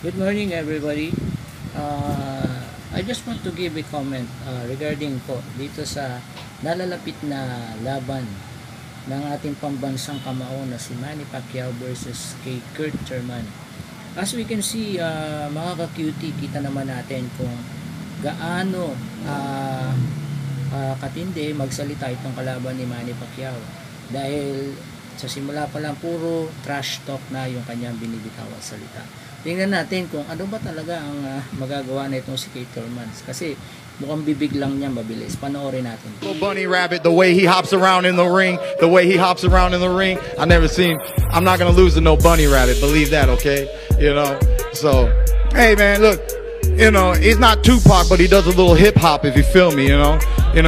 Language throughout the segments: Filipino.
Good morning everybody. I just want to give a comment regarding po dito sa nalalapit na laban ng ating pambansang kamao na si Manny Pacquiao versus kay Thurman. As we can see, mga ka-cutie, kita naman natin kung gaano katindi magsalita itong kalaban ni Manny Pacquiao. Dahil sa simula pa lang puro trash talk na yung kanyang binibitawang salita. Tingnan natin kung ano ba talaga ang magagawa na itong si Thurman. Kasi mukhang bibig lang niya, mabilis. Panoorin natin. Bunny rabbit, the way he hops around in the ring, I never seen. I'm not gonna lose to no bunny rabbit. Believe that, okay? You know. So, hey man, look. You know, he's not Tupac, but he does a little hip hop. If you feel me, you know. You know,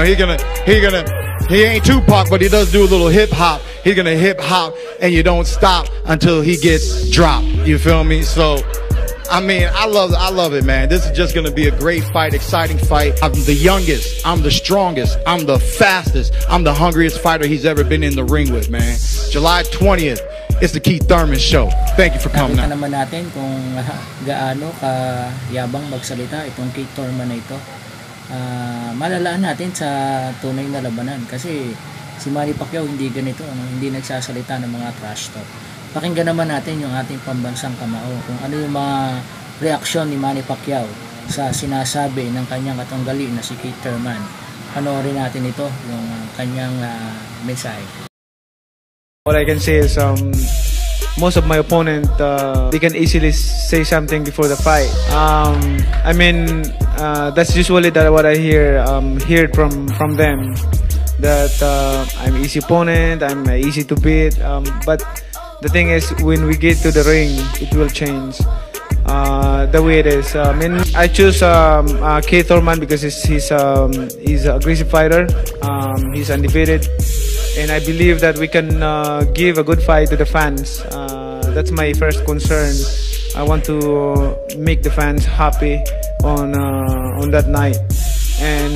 he ain't Tupac, but he does do a little hip hop. He's gonna hip hop, and you don't stop until he gets dropped. You feel me? So, I mean, I love it, man. This is just gonna be a great fight, exciting fight. I'm the youngest, I'm the strongest, I'm the fastest, I'm the hungriest fighter he's ever been in the ring with, man. July 20th, it's the Thurman show. Thank you for coming out. Nakita naman natin kung gaano kayabang magsalita itong Thurman na ito. Malalaan natin sa tunay na labanan kasi si Manny Pacquiao hindi ganito, hindi nagsasalita ng mga trash talk. Pakinggan naman natin yung ating pambansang kamao kung ano yung mga reaksyon ni Manny Pacquiao sa sinasabi ng kanyang katunggali na si Thurman. Panoorin natin ito, yung kanyang mensahe. What I can say is most of my opponent they can easily say something before the fight. I mean that's usually what I heard from them, that I'm easy opponent, I'm easy to beat, but the thing is when we get to the ring it will change the way it is. I mean I choose Thurman because he's an aggressive fighter, he's undefeated, and I believe that we can give a good fight to the fans. That's my first concern. I want to make the fans happy on that night, and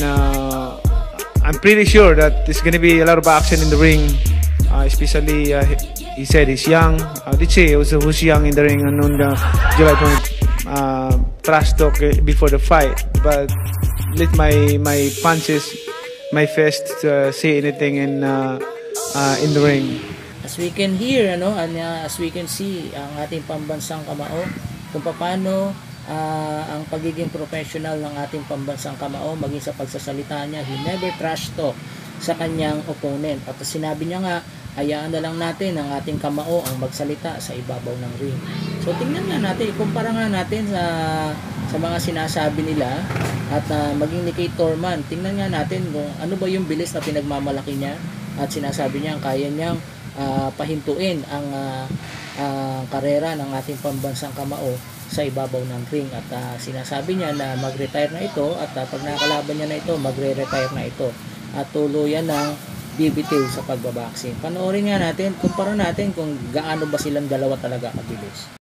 I'm pretty sure that there's gonna be a lot of action in the ring, especially he said he's young. Did say also who's young in the ring and on the July 20th trash talk before the fight, but let my punches, my fist say anything in the ring. As we can hear, as we can see, ang ating pambansang kamao, kung paano ang pagiging professional ng ating pambansang kamao, maging sa pagsasalita niya, he never trash talk sa kanyang opponent. At sinabi niya nga, hayaan na lang natin ang ating kamao ang magsalita sa ibabaw ng ring. So tingnan nga natin, ikumpara nga natin sa mga sinasabi nila at maging ni Thurman, tingnan nga natin kung ano ba yung bilis na pinagmamalaki niya at sinasabi niya kaya niyang pahintuin ang karera ng ating pambansang kamao sa ibabaw ng ring, at sinasabi niya na mag-retire na ito at pag nakalaban niya na ito, magre-retire na ito at tuluyan ng bibitiw sa pagbaboxing. Panoorin nga natin, kumpara natin kung gaano ba silang dalawa talaga kabilis.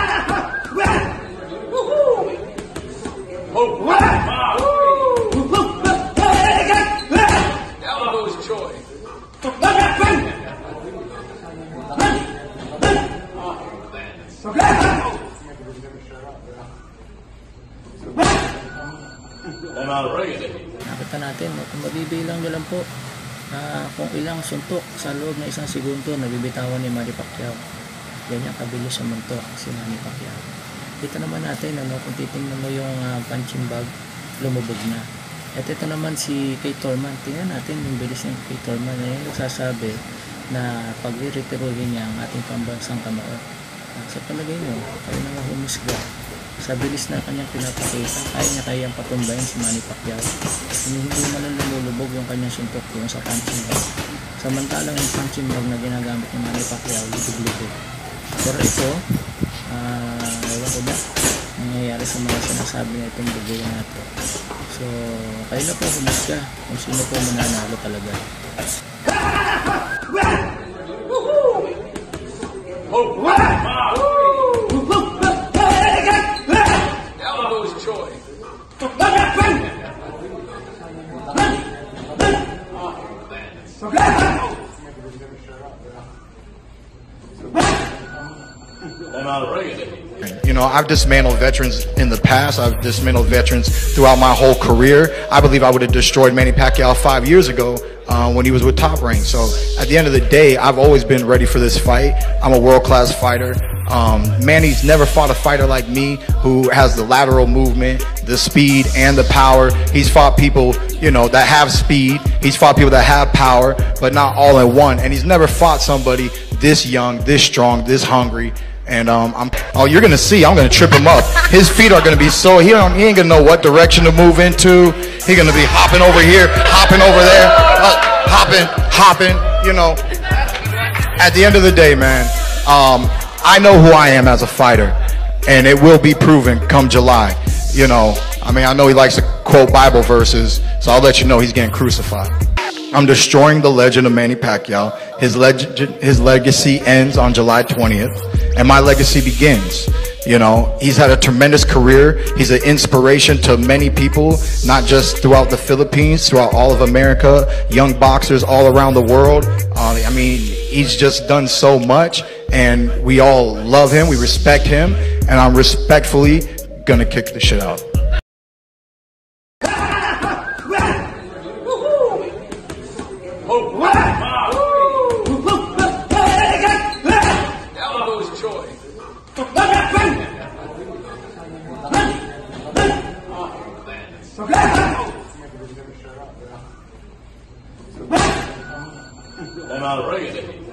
Nakita natin, kung mabibilang nyo lang po kung ilang suntok sa loob na isang segundo nabibitawan ni Manny Pacquiao. Ganyan kabilis sa muntok si Manny Pacquiao. Dito naman natin, kung titingnan mo yung punching bag, lumubog na. At ito naman si Thurman, tingnan natin yung bilis ng Thurman na yung nagsasabi na pag-retiruhin niya ang ating pambansang kamao. Sa palagay mo, kayo na nga humusga sa bilis na kanyang pinapakita, kayang patumbayin si Manny Pacquiao. Hindi man lang lumulubog yung kanyang suntok yung sa punching bag. Samantalang yung punching bag na ginagamit ni Manny Pacquiao, lubog-lubog. Pero ito, ewan ko ba, nangyayari sa mga sinasabi na itong bubuyan natin. So, kayo na po humusga kung sino po mananalo talaga. You know, I've dismantled veterans in the past. I've dismantled veterans throughout my whole career. I believe I would have destroyed Manny Pacquiao 5 years ago when he was with Top Rank. So at the end of the day, I've always been ready for this fight. I'm a world-class fighter. Manny's never fought a fighter like me who has the lateral movement, the speed, and the power. He's fought people, you know, that have speed. He's fought people that have power, but not all in one. And he's never fought somebody this young, this strong, this hungry. And you're gonna see, I'm gonna trip him up. His feet are gonna be so, he ain't gonna know what direction to move into. He's gonna be hopping over here, hopping over there, hopping, you know. At the end of the day, man, I know who I am as a fighter, and it will be proven come July. You know, I mean, I know he likes to quote Bible verses, so I'll let you know he's getting crucified. I'm destroying the legend of Manny Pacquiao. His legacy ends on July 20th, and my legacy begins. You know, he's had a tremendous career. He's an inspiration to many people, not just throughout the Philippines, throughout all of America, young boxers all around the world. I mean, he's just done so much, and we all love him, we respect him, and I'm respectfully gonna kick the shit out. I'm out of